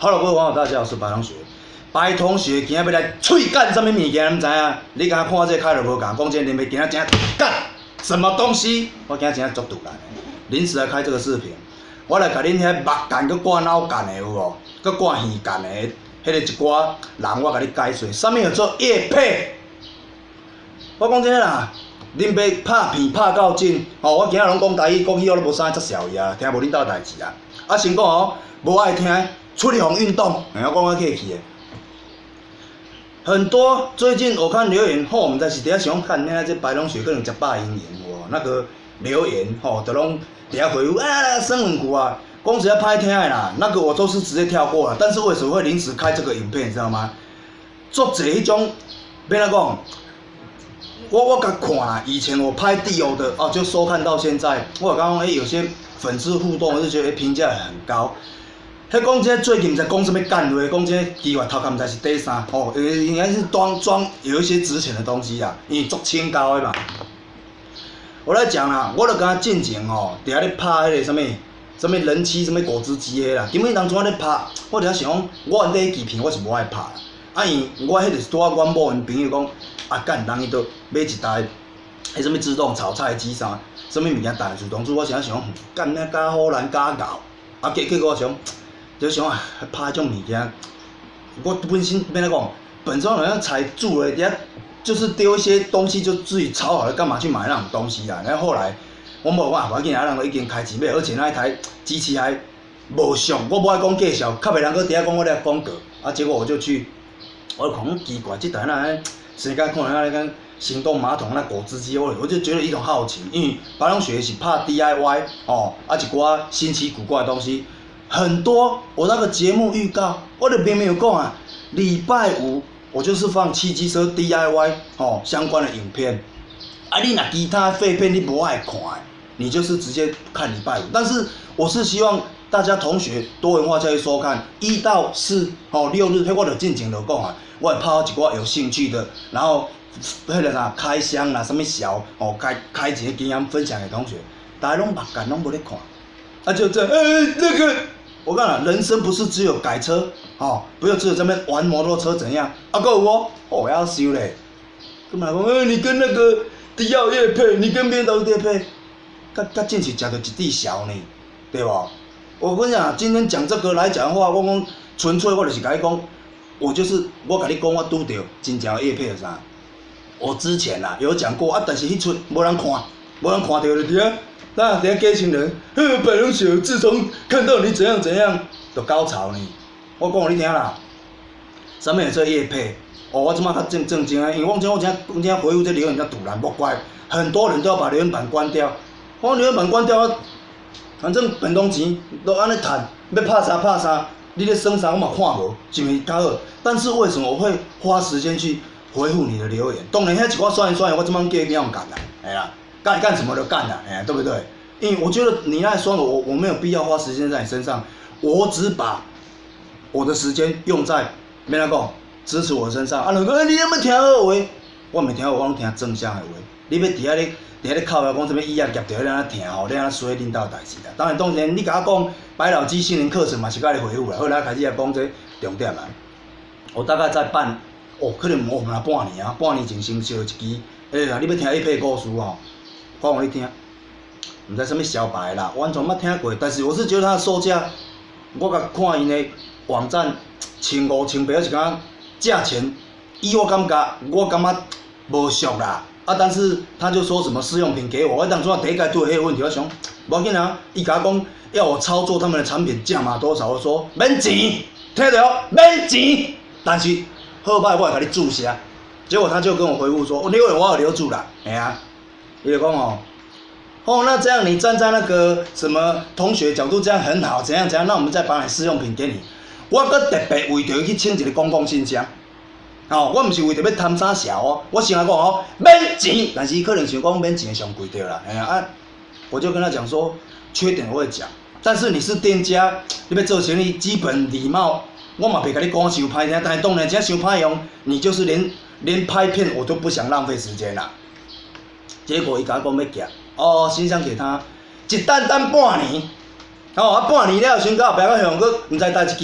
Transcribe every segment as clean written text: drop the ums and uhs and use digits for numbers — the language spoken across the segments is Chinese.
Hello， 各位网友，大家好，我是白同学。白同学今仔要来喙干什么物件，你知影？你敢看这开头无讲，讲这林北今仔真干什么东西？我今仔真足突然的，临时来开这个视频，我来甲恁遐目干佮挂脑干的有无？佮挂耳干的，迄个一寡人我甲你解说，啥物叫做业配？我讲真啦，林北拍片拍到紧，我今仔拢讲台语，讲起我都无啥遮笑伊啊，听无恁兜代志啊。先讲无爱听。 出力红运动，我讲我客气的。很多最近我看留言，我们在是底下想看，那这白龙雪可能食霸赢言哦，那个留言都拢底下回复生文句啊，讲实在歹听的啦，那个我都是直接跳过了。但是为什么会临时开这个影片，你知道吗？做这迄种，要怎讲？我甲看啦，以前我拍地欧的就收看到现在，我刚刚有些粉丝互动，我就觉得评价很高。 迄讲这最近在讲什么干话，讲这奇怪头壳毋知是底衫应该是装有一些值钱的东西啦，因为足清高的嘛。我来讲啦，我著敢进前伫遐咧拍迄个什么人妻什么果汁机的啦，根本当初我咧拍，我伫遐想讲，我礼记片我是无爱拍啦，因为我迄个是拄阮某因朋友讲，干人伊都买一台迄什么自动炒菜机啥，什么物件大自动煮，我想干那假好难假搞，结果我想。 就想拍迄种物件，我本身要怎讲？本身好像才住了，底下就是丢一些东西就自己炒好了，干嘛去买那种东西啊？然后后来我无办法，要紧人都已经开钱买，而且那一台机器还无俗，我无爱讲介绍，较袂人搁底下讲我咧广告，结果我就去，我就讲奇怪，这台那谁敢看那个行动马桶那果汁机，我就觉得一种好奇，因为白龙学是拍 DIY 一寡新奇古怪的东西。 很多，我那个节目预告，我就明明有讲啊，礼拜五我就是放汽机车 DIY 相关的影片，你若其他废片你不爱看，你就是直接看礼拜五。但是我是希望大家同学多元化教育收看1到46日，迄我就进前就讲啊，我会拍一寡有兴趣的，然后迄个啥开箱啦，什么小开一个经验分享给同学，大家拢目干拢无咧看，就这那个。 我讲啦，人生不是只有改车，不要只有这边玩摩托车怎样？还有我要修嘞。干嘛讲？你跟那个迪奥业配，你跟别人业配，甲真是食到一地小呢，对吧？我跟你讲，今天讲这个来讲的话，我讲纯粹我就是甲你讲，我甲你讲，我拄到真正业配是啥？我之前啦有讲过但是迄出无人看，无人看到就伫遐。 那等下给情人，白龙雪自从看到你怎样怎样，就高潮呢。我讲你听啦，啥物叫做业配？我即马较正经啊，因为我今天回复这留言较突然，莫怪很多人都要把留言板关掉。我留言板关掉，反正本东钱都安尼赚，要拍啥，你咧耍啥我嘛看无，是毋是较好？但是为什么我会花时间去回复你的留言？当然，遐一寡酸言，我即摆计较干啦，哎呀。 该干什么就干了，对不对？因为我觉得你那酸我没有必要花时间在你身上，我只把我的时间用在要怎讲支持我身上。人讲你有没有听好话？我没听好，我拢听正向的话。你要伫遐咧靠腰讲什么以后业着咱听你安说恁兜代志啦。当然，你甲我讲白老鸡心灵课程嘛是甲你回复啦。好，来开始来讲这重点啦。我大概在可能半年啊，半年前先烧一支。你要听一篇故事我讲你听，毋知什么小白啦，完全捌听过。但是我是觉得它的售价，我甲看因的网站1500、1800，是讲价钱，以我感觉无俗啦。但是他就说什么试用品给我，我当初第一个对迄个问题，我想，无要紧啊，伊甲我讲要我操作他们的产品价码多少，我说免钱，听到免钱。但是好歹我会甲你注下，结果他就跟我回复说，留言我有留住啦，伊就讲那这样你站在那个什么同学角度，这样很好，怎样，那我们再把你试用品给你。我搁特别为着去请一个公共信箱，我毋是为着要贪啥小我先来讲免钱，但是伊可能想讲免钱上贵着啦，我就跟他讲说，缺点我会讲，但是你是店家，你要做生意，基本礼貌，我嘛袂甲你讲伤歹听，但是当然真伤歹用，你就是连拍片我都不想浪费时间啦。 结果伊甲我讲要寄，信箱给他，一等半年，半年了，先到后壁个向佫毋知带一支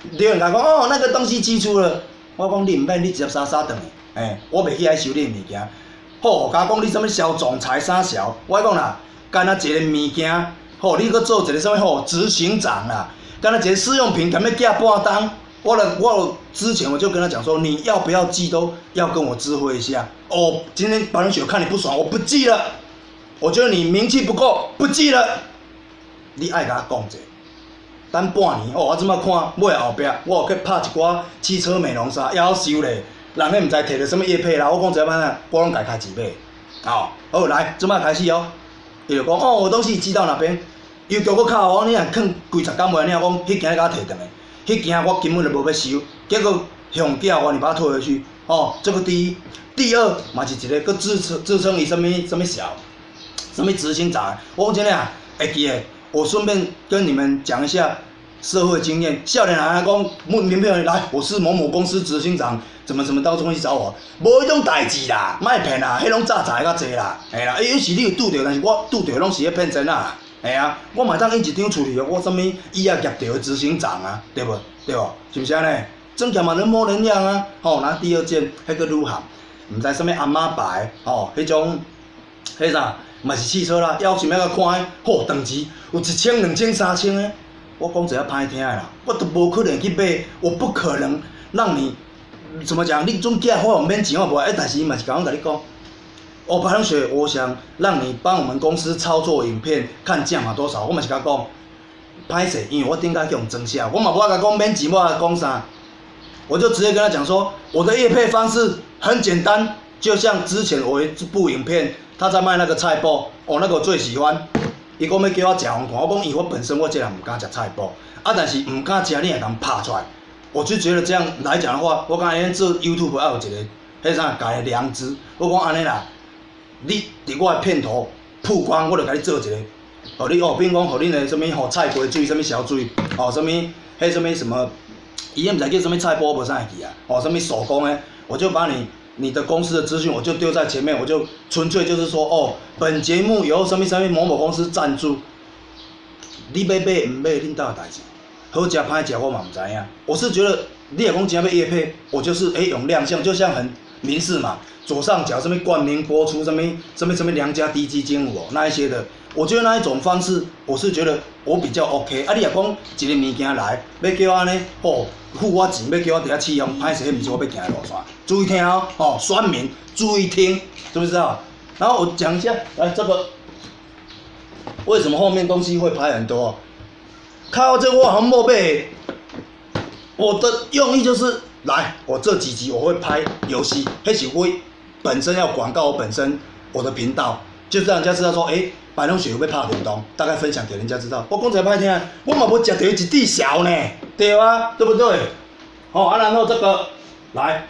留言甲讲哦，那个东西寄出了，我讲你毋免，你直接傻傻等诶，我袂去爱收你物件。好，甲讲你什物小总裁啥小，我讲啦，干那一个物件，吼，你搁做一个什物吼执行长啦，干那一个试用品，敢要寄半单，我之前我就跟他讲说，你要不要寄都要跟我知会一下。哦，今天白龙雪看你不爽，我不寄了。我觉得你名气不够，不寄了。你爱甲我讲者，等半年，哦，我即摆看买后壁，我有去拍一寡汽车美容沙，夭寿咧。人迄毋知摕着什么业配啦，我讲一摆啊，我拢家开钱买。哦，好来，即摆开始哦。伊就讲哦，我东西寄到哪边？又叫我靠我，你若囥几十工袂，你若讲迄件甲我摕转来，迄件我根本就无要收，结果上架我你把它退回去。哦，这个第一，第二嘛是一个，佮自称伊什么小，什么执行长。我讲真诶啊，会记诶。我顺便跟你们讲一下社会经验。少年人讲名片来，我是某某公司执行长，怎么到中去找我？无迄种代志啦，莫骗啦，迄拢早知较济啦，嘿啦。有时你有拄着，但是我拄着拢是咧骗真啊，嘿啊。我嘛当印一张处理哦，我什么以后业调的执行长啊，对不？对不？是不是安尼？真起嘛人模人样啊。吼，那第二件迄个女行，毋知什么阿妈牌，吼，迄种，迄啥？嘛是汽车啦，要想要甲看，吼，等级有1000、2000、3000的，我讲一下歹听的啦，我都无可能去买，我不可能让你怎么讲，你总寄我免钱我无爱，但是伊嘛是甲我甲你讲，哦，白龙雪，我想让你帮我们公司操作影片，看价码多少，我嘛是甲讲，歹势，因为我顶下去用真相，我嘛无甲讲免钱，我甲讲啥，我就直接跟他讲说，我的业配方式很简单，就像之前我一部影片。他在卖那个菜脯，哦，那个我最喜欢。伊讲要叫我食红看，我讲因为我本身我这人唔敢食菜脯，啊，但是唔敢食，你也敢拍出来。我就觉得这样来讲的话，我讲安尼做 YouTube 要有一个迄啥家的良知。我讲安尼啦，你伫我的片头曝光，我就甲你做一个，互你哦，比如讲互恁的什物吼菜龟水、什物小水，哦，什物迄什物什么，伊也唔知叫什么菜脯，无啥会记啊，哦，什么手工的，我就把你的公司的资讯我就丢在前面，我就纯粹就是说，哦，本节目由什么某某公司赞助，你要买唔买，恁兜的代志，好食歹食我嘛唔知影。我是觉得你若讲真要业配，我就是用亮相，就像很明示嘛，左上角什么冠名播出，什么良家低基金有哦，那一些的，我觉得那一种方式，我是觉得我比较 OK。啊，你若讲一个物件来，要叫我安尼，哦，付我钱，要叫我伫遐试用，歹势，迄毋是我要行的路线。注意听哦，哦，酸民注意听，知不知道？然后我讲一下，来这个为什么后面东西会拍很多？靠，这我很莫买。我的用意就是来，我这几集我会拍游戏，迄是我本身要广告我本身我的频道，就是让人家知道说，白龙雪有要拍电动，大概分享给人家知道。我讲才歹听，我嘛无食到一滴小呢，对啊，对不对？哦，啊，然后这个来。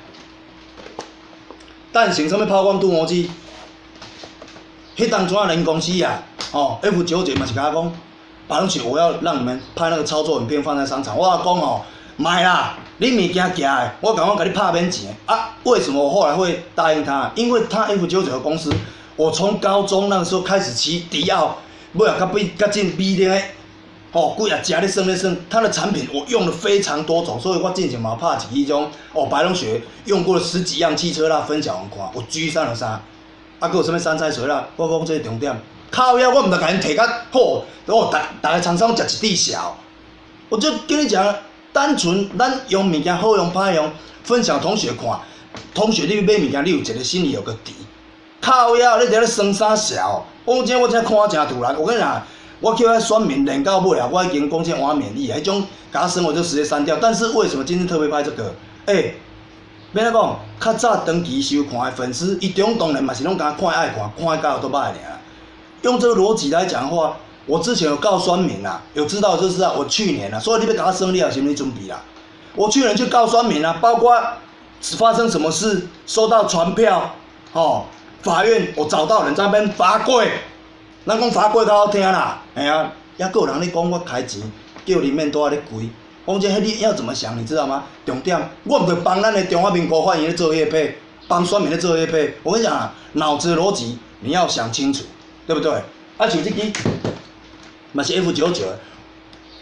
蛋型什么抛光镀膜机，迄当阵人公司啊，哦 F99嘛是甲我讲，白龙雪我要让你们拍那个操作影片放在商场，我讲哦，买啦，你物件寄的，我赶快给你拍免钱啊！为什么我后来会答应他？因为他 F99的公司，我从高中那个时候开始骑迪奥，尾啊较进 B 的。哦，贵啊，食咧算，它的产品我用了非常多种，所以我之前嘛拍一支种哦，白龙雪用过了10几样汽车啦，分享看，有 G33，啊，佮有啥物山菜水啦，我讲这个重点，靠腰我毋得甲因摕甲好，哦，大家厂商食一滴小，我就跟你讲，单纯咱用物件好用歹用，分享同学看，同学你买物件你有一个心里有个底，靠腰你伫咧算啥小，我真看真突然，我跟你讲。我叫他酸民练到尾啊，我已经讲这完免疫，迄种给他生活就直接删掉。但是为什么今天特别拍这个？要安怎讲？较早长期收看的粉丝，伊中当然嘛是拢敢看爱看，看到都歹尔。用这个逻辑来讲的话，我之前有告酸民啦，有知道就知道。我去年啦，所以你要给他生，你有心理准备啦。我去年去告酸民啦，包括发生什么事，收到传票，法院我找到人在那边罚跪。咱讲罚跪较好听啦，哎啊，还佫有人咧讲我开钱，叫里面都在咧跪。我讲这你要怎么想，你知道吗？重点，我唔着帮咱的中华民国欢迎咧做业配，帮选民咧做业配。我跟你讲啊，脑子的逻辑你要想清楚，对不对？啊，像这支嘛是 F99的，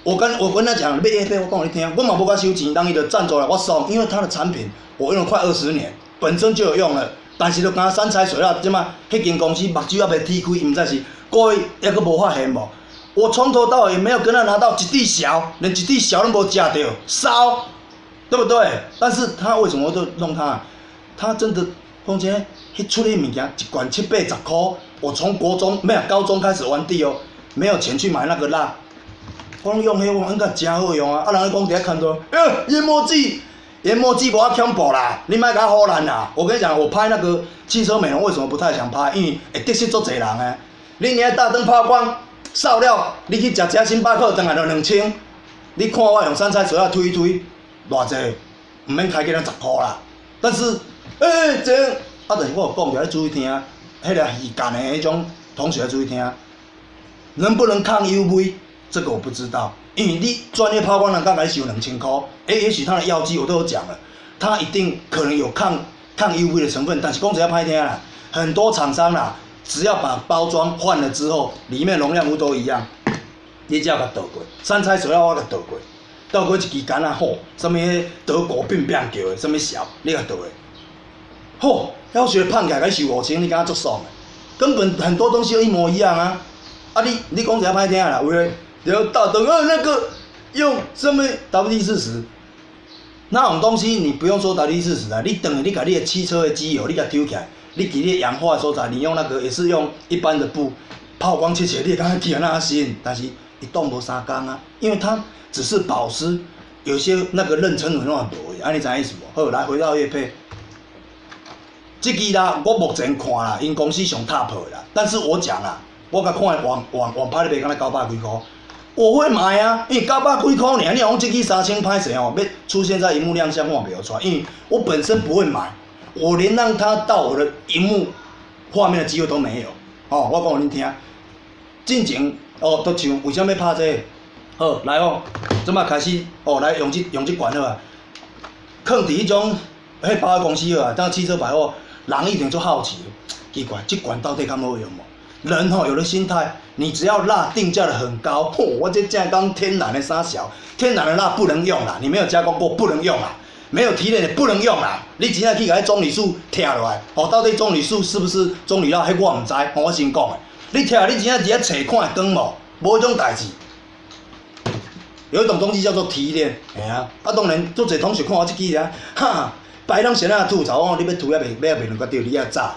我跟他讲要业配，我讲你听，我嘛无甲收钱，人伊就赞助来我送，因为他的产品我用了快20年，本身就有用了，但是就敢散财水了，即马迄间公司目睭还袂剔开，伊毋知是故意还佫无发现无。我从头到尾没有跟他拿到一滴小，连一滴小都无食到，烧，对不对？但是他为什么都弄他？他真的讲真，迄出的物件一罐780块，我从高中开始玩地哦，没有钱去买那个蜡。我拢用迄个，应该真好用啊！啊，人咧讲伫遐看到，研磨剂无啊恐怖啦，你莫甲我唬烂啦！我跟你讲，我拍那个汽车美容为什么不太想拍？因为会得失足侪人啊！你尔大灯抛光。扫了，你去食星巴克，当然就2000。你看我用散彩水啊推一推，偌济，唔免开几咱10块啦。但是，这但是我有讲着要注意听，迄个鱼干的迄种同学要注意听，能不能抗 UV？ 这个我不知道，因为你专业抛光人刚才收2000块，也许他的药剂我都有讲了，他一定可能有抗 UV 的成分，但是讲者要歹听啦，很多厂商啦。只要把包装换了之后，里面容量物都一样，你只要甲倒过，散彩水我甲倒过一支杆啊吼，什么德国病病叫的，什么小，你甲倒的，吼，要学胖起来收5000，你敢若足爽的，根本很多东西都一模一样啊！啊你讲者歹听啦，为了大灯那个用什么 WD-40，那种东西你不用说 WD-40啦，你等你把你的汽车的机油你甲丢起来。你给你氧化的所在，你用那个也是用一般的布抛光切，你刚刚起那新，但是一动无3天啊，因为它只是保湿，有些那个妊娠纹乱无的，你知影意思无？好，来回到业配，这支啦，我目前看啦，因公司上 top 的啦，但是我讲啦，我甲看网拍咧卖，敢若900几块，我会买啊，因为900几块尔，你讲这支3000拍谁哦？要出现在荧幕亮相我袂出来，因为我本身不会买。我连让它到我的荧幕画面的机会都没有。哦，我讲互恁听，进前哦，都像为什么要拍这个？好，来哦，即马开始哦，来用这罐好啊。放伫迄种迄百货公司好啊，当汽车百货，人一定做好奇，奇怪，这罐到底敢好用无？人吼有了心态，你只要蜡定价的很高，我这正讲天然的啥小，天然的蜡不能用啦，你没有加工过不能用啦。没有提炼的不能用啦！你真正去甲迄棕榈树拆落来，哦，到底棕榈树是不是棕榈蜡？迄我唔知，我先讲的。你拆，你真正伫遐找看会光无？无迄种代志。有一种东西叫做提炼，嘿啊！啊，当然，足侪同学看我这支啊，哈，白人先啊吐槽我，你要吐也袂两个掉，你遐炸，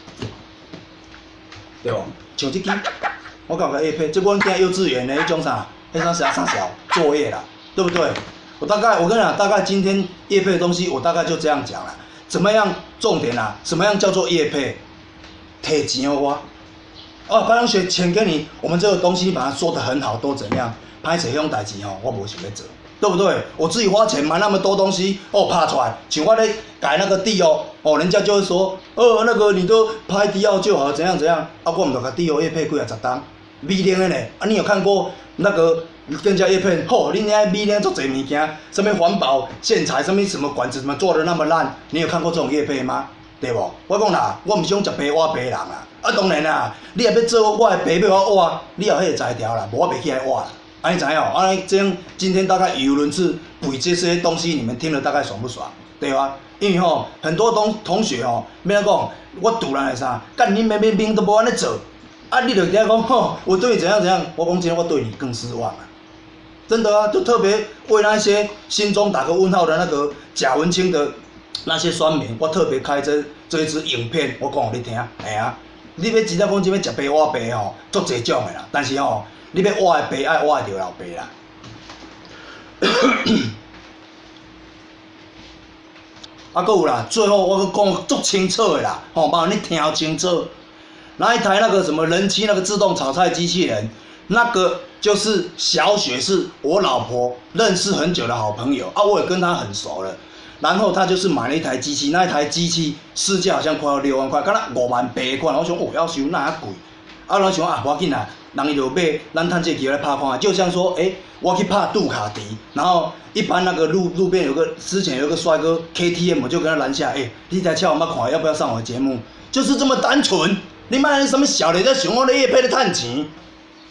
对无？像这支，我搞个 A 配，这阮囝幼稚园的迄种啥，迄种啥小作业啦，对不对？我跟你讲，大概今天业配的东西，我大概就这样讲了。怎么样？重点啊，什么样叫做业配？摕钱我，哦，白人学钱给你，我们这个东西把它说得很好，都怎样？拍摄迄种代志吼，我无想要做，对不对？我自己花钱买那么多东西，哦，拍出来，像我咧改那个地哦，人家就会说，那个你都拍迪奥就好，怎样怎样？啊，我唔就甲迪奥业配几啊10单，美玲的呢？啊，你有看过那个？更加叶片，吼，恁遐米咧做侪物件，什么环保线材，什么管子，怎么做的那么烂？你有看过这种叶片吗？对不？我讲啦，我唔是讲食白挖白人啦，啊当然啦，你若要做我的白要我挖，你有迄个材料啦，无我袂起来挖啦。安尼知影？安尼这样，今天大概语无伦次，补这些东西，你们听了大概爽不爽？对吧？因为吼，很多同学吼，要安讲，我突然是啥？干你明明都无安尼做，啊你就伫遐讲吼，我对你怎样怎样，我讲真，我对你更失望啊。真的啊，就特别为那些心中打个问号的那个贾文清的那些酸民，我特别开这一支影片，我讲互你听，哎啊，你要真正讲这要食白挖白吼，足侪种的啦，但是吼，你要挖的白爱挖得着老白啦。啊，搁有啦，最后我搁讲足清楚的啦，吼，麻烦你听清楚，那一台那个什么人妻那个自动炒菜机器人，那个。就是小雪是我老婆认识很久的好朋友啊，我也跟她很熟了。然后她就是买了一台机器，那一台机器市价好像快要6万块，敢若5万8款。我想要收那遐贵，啊，我想啊，无要紧啦，人伊就买，咱趁这机会来拍看。就像说，我去拍杜卡迪，然后一般那个路边之前有个帅哥 KTM， 我就跟他拦下，你台车我捌看，要不要上我的节目？就是这么单纯，你卖什么小的在想我的业配的赚钱？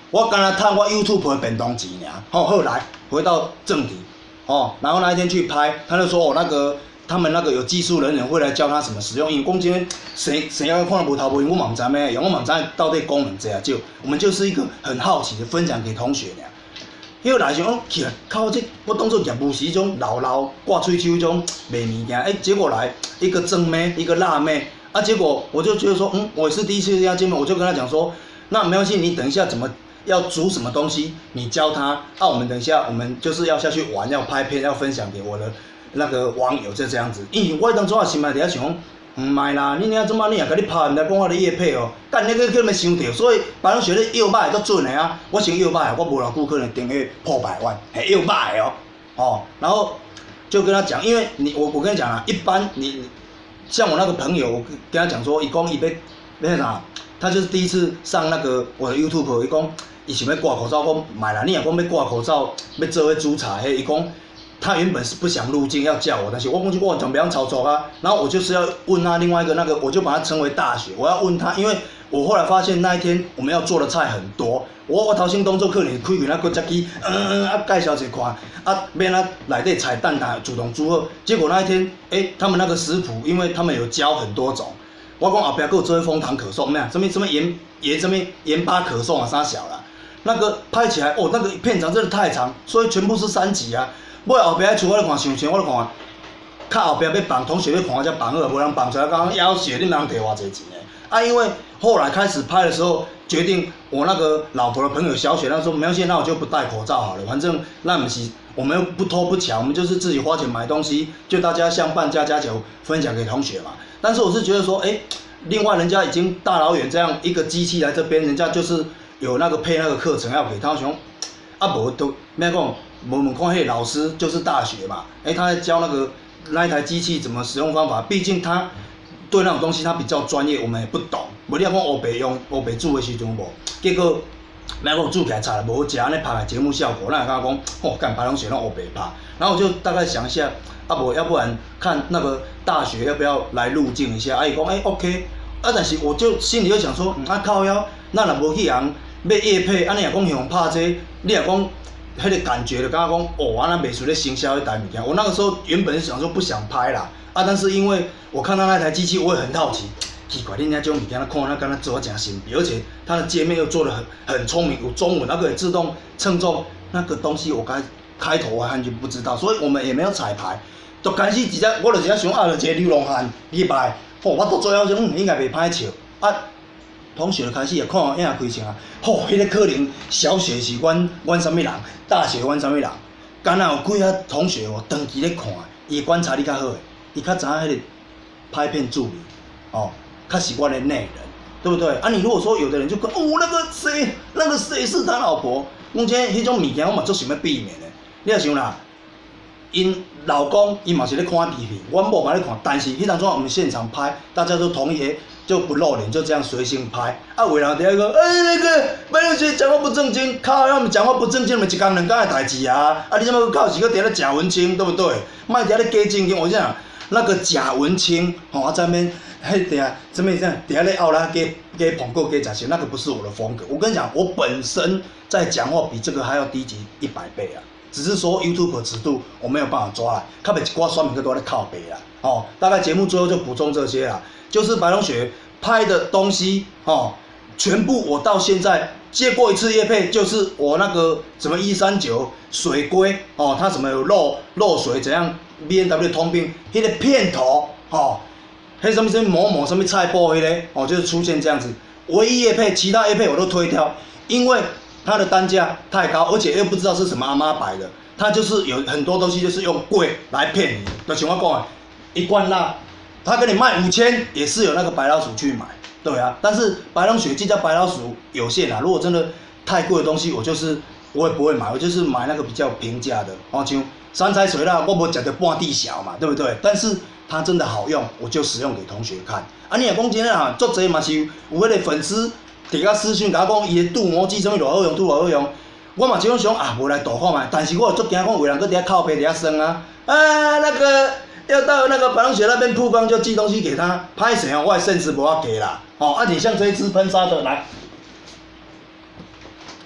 我干那赚我 YouTube 的便当钱尔。后来回到正题，然后那一天去拍，他就说他们那个有技术人员会来教他什么使用。因为讲今天谁要看无头无影，我嘛唔知咩用，我嘛唔知到底功能这少。我们就是一个很好奇的分享给同学尔。迄个来想讲，起来靠我当做业务时种老挂喙手种卖物件，结果来一个正妹，一个辣妹，结果我就觉得说，我也是第一次跟他见面，我就跟他讲说，那没关系，你等一下怎么要煮什么东西，你教他，我们等一下我们就是要下去玩，要拍片，要分享给我的那个网友，就这样子。因为我当初也心内底想讲，唔卖啦，你怎么你也甲你拍，唔来讲我的业配哦，干你个没想到，所以别人学咧摇摆足准的啊，我先摇摆，我无偌久可能订阅破100万，还摇摆哦，然后就跟他讲，因为我跟你讲啊，一般你像我那个朋友，我跟他讲说，伊讲伊要啥，他就是第一次上那个我的 YouTube， 伊讲伊想要挂口罩，讲买啦，你若讲要挂口罩，要做煮茶，伊讲。他原本是不想入境，要叫我，但是我讲我准备要操作啊。然后我就是要问他另外一个我就把他称为大学，我要问他，因为我后来发现那一天我们要做的菜很多，我头先当作可能开那个只机，介绍一看，免内底菜蛋他主动煮好。结果那一天，他们那个食谱，因为他们有教很多种，我讲后壁还有做枫糖可颂，咩什么盐巴可颂啊，啥小啦，那个拍起来那个片长真的太长，所以全部是3集啊。尾后壁厝我咧看上前，我咧看，较后壁要放同学咧看，我才放好，无人放出来，讲夭寿，你人摕偌济钱的？因为后来开始拍的时候，决定我那个老婆的朋友小雪，她说没关系，那我就不戴口罩好了，反正那不是我们又不偷不抢，我们就是自己花钱买东西，就大家相伴加酒分享给同学嘛。但是我是觉得说，另外人家已经大老远这样一个机器来这边，人家就是有那个配那个课程要给他说，无都咩讲。我们看迄老师就是大学嘛，他在教那一台机器怎么使用方法，毕竟他对那种东西他比较专业，我们也不懂。无你讲黑白煮的时阵无，结果那个煮起来菜无好食，安尼拍的节目效果，那刚刚讲，干白龙学那黑白拍，然后我就大概想一下，要不然看那个大学要不要来入境一下？伊讲OK，但是我就心里就想说，靠腰，咱若无去人要业配，安尼若讲用拍这，你若讲。迄个感觉就感觉讲，安那袂输咧行销迄台物件。我那个时候原本是想说不想拍啦，但是因为我看到那台机器，我也很好奇，奇怪，恁遐种物件，看那敢若做啊真神秘，而且它的界面又做得很聪明，有中文，那个自动称重，那个东西我开头我完全不知道，所以我们也没有彩排，就开始我就直接想就一个流浪汉礼拜，我到最后想，应该袂歹笑同学开始也看影开枪啊，迄个可能小学是阮什么人，大学阮什么人，敢若有几啊同学长期咧看，伊观察力较好诶，伊较知影迄个拍片助理，较是我的内人，对不对？你如果说有的人就讲，那个谁是他老婆，讲这迄种物件我嘛足想要避免的。你若想啦，因老公伊嘛是咧看 TV， 阮某嘛咧看，但是迄当阵我们现场拍，大家都同意。就不露脸，就这样随性拍。有人在讲，那个白龙学讲话不正经，靠，要么讲话不正经，咪一工两工的代志啊！你怎么到时搁在咧假文青，对不对？卖在咧假正经，我讲那个假文青，在那边怎么样？在咧奥拉给捧够给假钱，那个不是我的风格。我跟你讲，我本身在讲话比这个还要低级100倍啊！只是说 YouTube 尺度我没有办法抓来，靠北一寡酸民都在靠北啦。大概节目最后就补充这些啦。就是白龙雪拍的东西全部我到现在接过一次业配，就是我那个什么139水龟它什么有漏水怎样 B&W 通病，那个片头那什么某什么菜包那个就是出现这样子，唯一业配，其他业配我都推掉，因为它的单价太高，而且又不知道是什么阿妈摆的，它就是有很多东西就是用贵来骗你，就像我讲的，一罐蜡。他给你卖5000，也是有那个白老鼠去买，对啊。但是白龙雪这家白老鼠有限啊，如果真的太贵的东西，我也不会买，我就是买那个比较平价的，像山菜水辣，我无吃到半地小嘛，对不对？但是它真的好用，我就使用给同学看。你若讲真啊，足侪嘛是有迄个粉丝伫甲私讯甲我讲伊的镀膜剂什么偌好用，好用，我嘛就想无来度看卖，但是我足惊讲有人搁伫遐靠背伫遐酸啊，那个。要到那个白龙雪那边曝光就寄东西给他，拍谁我也甚至不要给啦。你像这一支喷砂的来，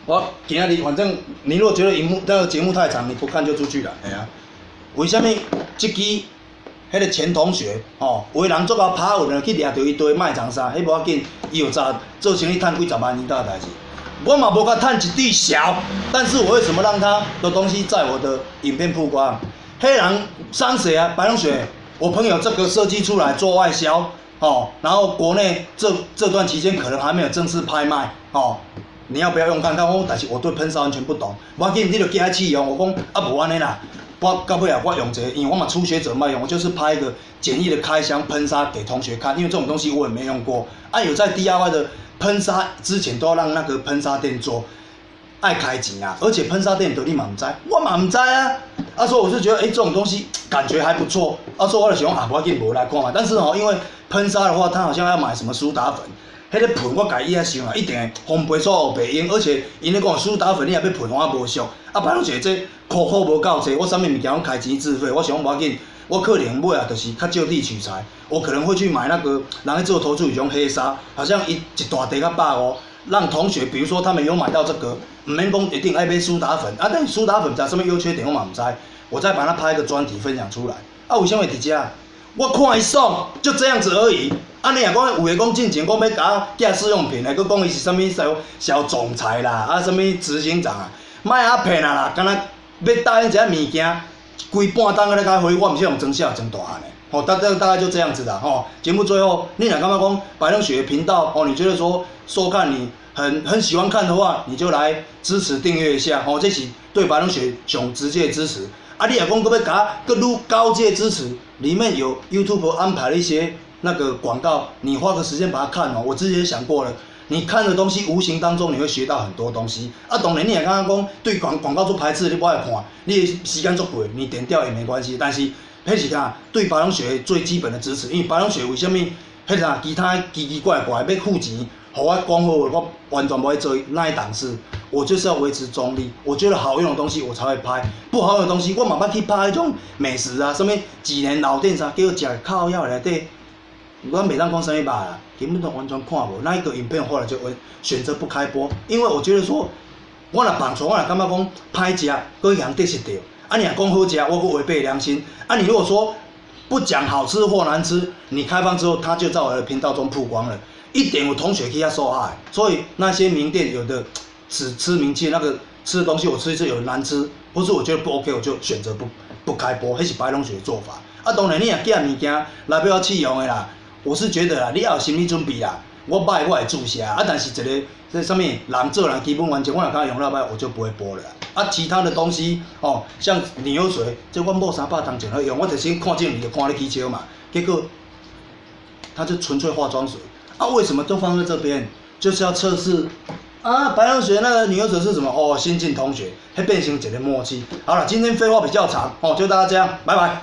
我今仔日反正你如果觉得那个节目太长，你不看就出去了，哎呀。为什么这支迄个前同学哦，有个人做到拍运了，去掠到一堆卖长衫，迄无要紧，伊有早做生意赚几十万年大代志。我嘛无甲赚一滴小，但是我为什么让他的东西在我的影片曝光？黑人商谁啊？白龙雪，我朋友这个设计出来做外销哦，然后国内这段期间可能还没有正式拍卖哦。你要不要用看看？但是我对喷砂完全不懂，无要紧，你就加试用。我讲啊，无安尼啦。我到尾啊，我用这个，因为我嘛初学者嘛用，我就是拍一个简易的开箱喷砂给同学看，因为这种东西我也没用过。啊，有在 DIY 的喷砂之前都要让那个喷砂店做，爱开钱啊，而且喷砂店你嘛唔知，我嘛唔知啊。啊，所以我就觉得，这种东西感觉还不错。啊，所以我就想啊，无要紧，无来看嘛。但是因为喷砂的话，它好像要买什么苏打粉。迄个喷我家己遐想啊，一定烘焙所黑白用，而且因咧讲苏打粉你也要喷我无俗，啊，反正就是这苦无够济，我啥物物件拢开钱自费，我想无要紧，我可能买啊，就是较就地取材，我可能会去买那个人去做投注有种黑砂，好像一大袋较150，让同学比如说他们有买到这个，唔免讲一定爱买苏打粉啊，但苏打粉在什么优缺点我嘛唔知，我再把它拍一个专题分享出来，啊，为什么会伫遮？我看伊爽，就这样子而已。啊，你若讲有诶讲进前讲要甲寄试用品，还佫讲伊是啥物小总裁啦，啊，啥物执行长啊，莫啊骗啊啦，敢若要答应一下物件，规半当咧甲回，我毋是用装小装大汉诶。哦，大概就这样子啦。哦，节目最后，你若感觉讲白龙雪频道哦，你觉得说收看你很喜欢看的话，你就来支持订阅一下。哦，这是对白龙雪上直接支持。啊，你若讲佫要甲佫愈高阶支持，里面有 YouTube 安排了一些。那个广告，你花个时间把它看哦。我之前想过了，你看的东西无形当中你会学到很多东西。啊，当然你也刚刚讲对广告做排斥，你不爱看，你的时间做贵，你点掉也没关系。但是迄是啥？对白龙雪最基本的支持，因为白龙雪为什么迄啥其他奇怪要付钱，互我讲好，我完全不会做那一档事。我就是要维持中立，我觉得好用的东西我才会拍，不好用的东西我慢慢去拍那种美食啊，什么几年老店啥，叫我食靠药内底。我袂当讲啥物肉啦，根本都完全看无。那一个影片后来就选择不开播，因为我觉得说，我若放出，我若感觉讲歹食，佫人得失到。啊，你若讲好食，我佫违背良心。啊，你如果说不讲好吃或难吃，你开放之后，它就在我的频道中曝光了，一点有同学去遐受害。所以那些名店有的只吃名气，那个吃的东西我吃一次有难吃，或是我觉得不 OK， 我就选择不开播，迄是白龙雪的做法。啊，当然你若寄物件来要试用的啦。我是觉得啦，你要有心理准备啦。我歹我会注下，啊，但是一个这上面人做人基本完全，我若敢用了歹，我就不会播了啦。啊，其他的东西哦，像牛水，这我某300当前会用，我就先看见你就看你起笑嘛，结果它就纯粹化妆水。啊，为什么都放在这边？就是要测试啊，白龙雪那个女优水是什么？哦，新进同学，会变成一个默契。好了，今天废话比较长哦，就大家这样，拜拜。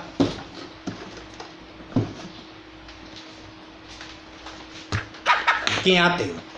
惊到。